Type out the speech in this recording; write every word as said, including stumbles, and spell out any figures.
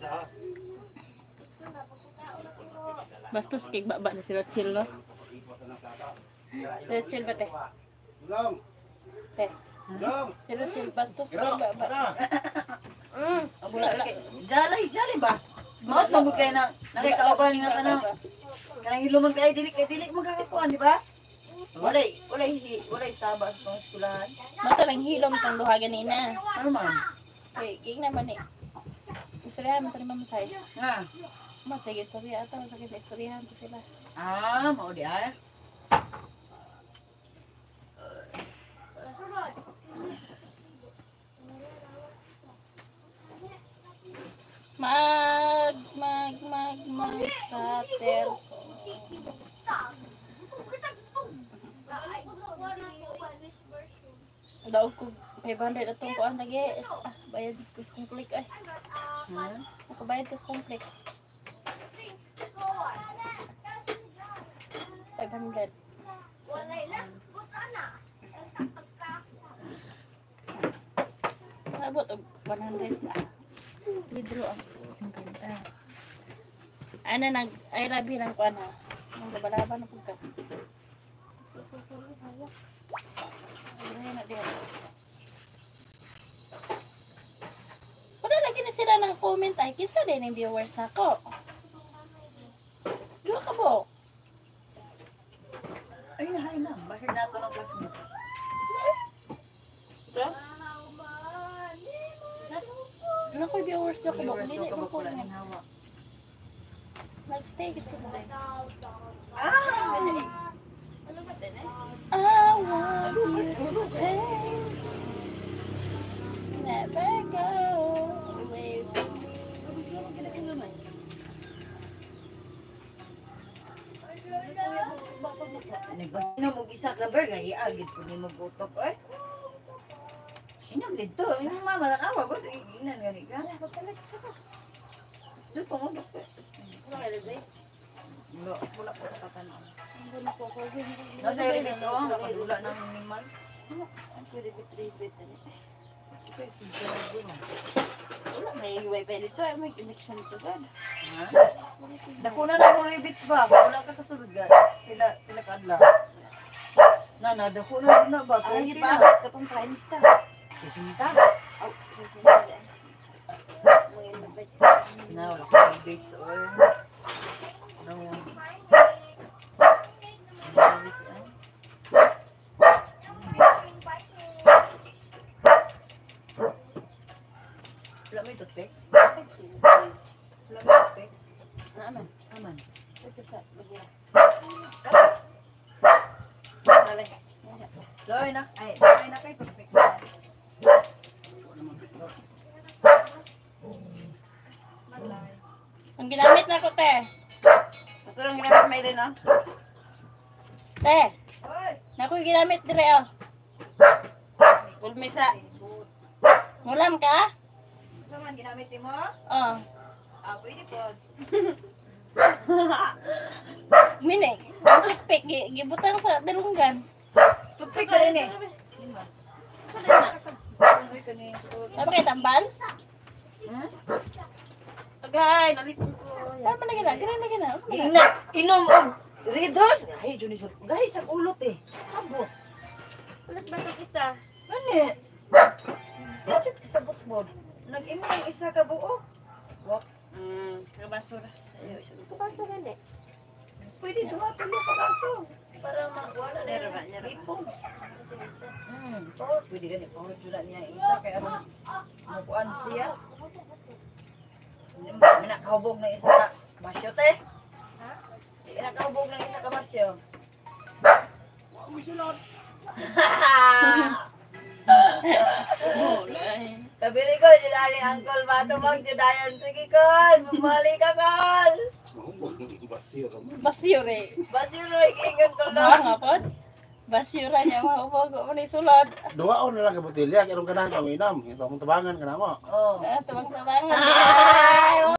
Bastos kay baba na si Rachel, no? Rachel ba, te? Belum. Te. Belum. Si Rachel, bastos kay Kira, baba. mana? Mm. Wala kay jalay jalay ba? Mas magud kay na nakikauban nga kana. Kanang hiluman kay dili kay dili magkakakuan, di ba? Walay, walay walay sabas pang skulahan. Mata lang hilom tang duha ganina. Ano man? Kay ging naman eh. Istoryahan mo tayo mamasay. Nga. Mas sige istorya ato, sige istoryahan ko sila. Ah, mao di ay. Mag, mag, mag, mag, sa telco. Daog ko five hundred atong kuan lagi. Ah, bayad ko sa kong click ay. Ha? Nakabayad ko sa kong click. five hundred. Nabot og one hundred ah. Withdraw ang fifty. Ano nag ay labi lang kuan ha. Ang labalaban na pugka. Ay na diyan. Wala lagi na sila ng comment ay kisa din yung viewers nako. Dua ka bo. Ay na, ay na. Bahir na to ng classmate. Diba? Ano ko viewers na ko ba? Hindi na mo ko nga. Nag-stay kasi sa day. Ah! Ano ba din eh? I want you to stay. Never go away from me. Ino mo gisa ka berga iagit ko ni magutok eh. Inom dito, inom mama na kawa ko inan gani ka. Dito ko mo dito. Ano kaya day? Wala, wala ko katanaw. Hindi na po ko. Nasa rin dito, nakadula ng minimal. Ang pwede bit-ribit. Okay, sige na dito. Wala, may wifi dito. Ay, may connection to God. Ha? Dako na na mo ribits ba? Wala ka kasulod ga. Pila pila kadlaw. Na na dako na na ba? Ay, Hindi pa. na. Katong treinta. Kisinta. Oh, sasinta. May invite. Na wala ka ribits or no. Wala may toothpick? Wala may toothpick? Naaman. Aman. Ito sa bagya. Dali. Loy na. Ay, loy na kay toothpick. Ang ginamit na ko, te. Ito lang ginamit may din, oh. Te, Hoy! naku yung ginamit dire, oh. Ulmisa. Mulam ka? Ano man ginamit mo? Oh. Ah, pwede po. Mini, ang tikpik, gi- gibutang sa dalunggan. Toothpick ka rin eh. Toothpick ka ni. Ano kayo, tambal? Hmm? Agay, nalipon ko. Saan mo na gina? Gina na gina. Ano na? Ina, inom og Red Horse. Ay, Johnny, sir. Guys, ang ulot eh. Sabot. Ulit ba ito isa? Ano? Dito sa sabot mo. Nag-imo ng isa ka buo. Wak. Hmm, kabasura. Kabasura na. Pwede duha pili pa kaso. Para mawala na Meron ba? yung Meron ba? ipong. Hmm, oh, pwede ganit. Pahulog dyan niya isa. Kaya ano, mabuan siya. Minakahubog ng isa ka masyo, te. Ha? Minakahubog ng isa ka masyo. Kabili ko, Judani, Uncle Bato Mag, Judayan. Sige, Kon. Bumali ka, Kon. Basyure. Basiro, ikingan ko Ano lang. nga po? Basyura niya, mahubog mo ni sulod. Dua on na lang ka botilya, kaya kang inam. Ito mong tabangan ka na mo. Oh. Ah, tumang-tabangan.